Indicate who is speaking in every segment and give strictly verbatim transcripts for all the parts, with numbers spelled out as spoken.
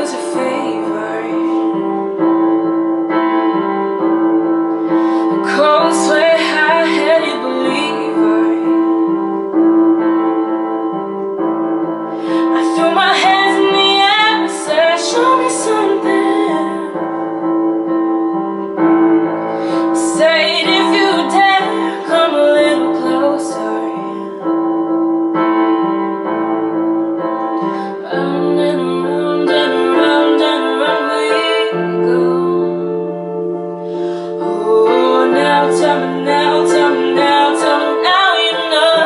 Speaker 1: a favor. A cold sweat, high-headed believer. I threw my hands in the air and said, show me something. Said if you dare, come a little closer. Round and around and around and around we go. Oh, now tell me now, tell me now, tell me now you know.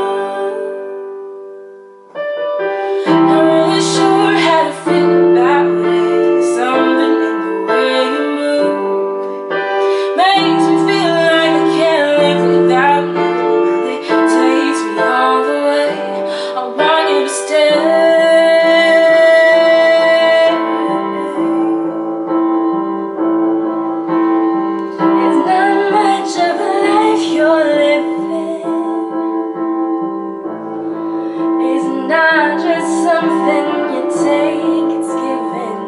Speaker 1: Not really sure how to feel about it. Something in the way you move makes me feel like I can't live without you. It takes me all the way. I want you to stay. It's not much of a life you're living. It's not just something you take, it's given.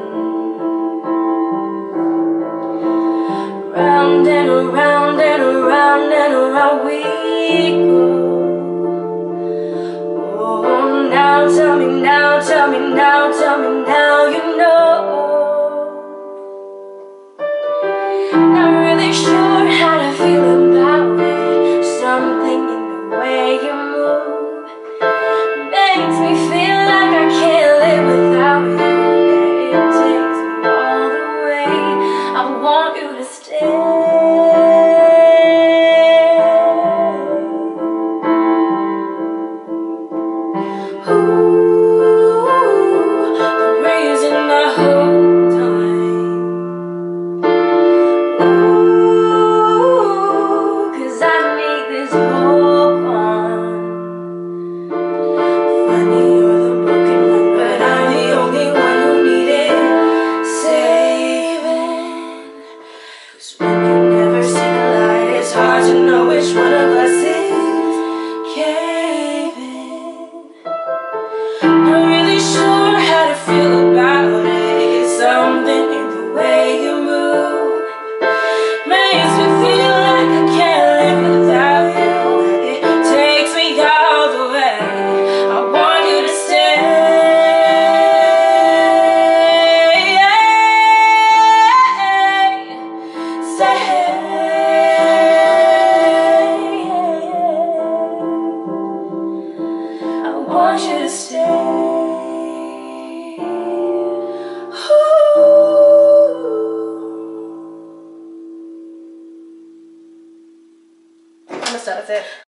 Speaker 1: Round and around and around and around we go. Oh, now tell me now, tell me now, tell me now you know. Not really sure how to feel about it. Something in the way you move makes me feel like I can't live without you. It takes me all the way. I want you to stay. Ooh, the reason I hold time. Ooh, 'cause I need this hope on. Funny you're the broken one, but I'm the only one who needed saving. 'Cause when you never see the light, it's hard to know which one of us is caving. Not really sure how to feel about it. It's something in the way you move makes me feel like I can't live without you. It takes me all the way. I want you to stay. Stay. I want you to stay. Ooh. I'm gonna start with it.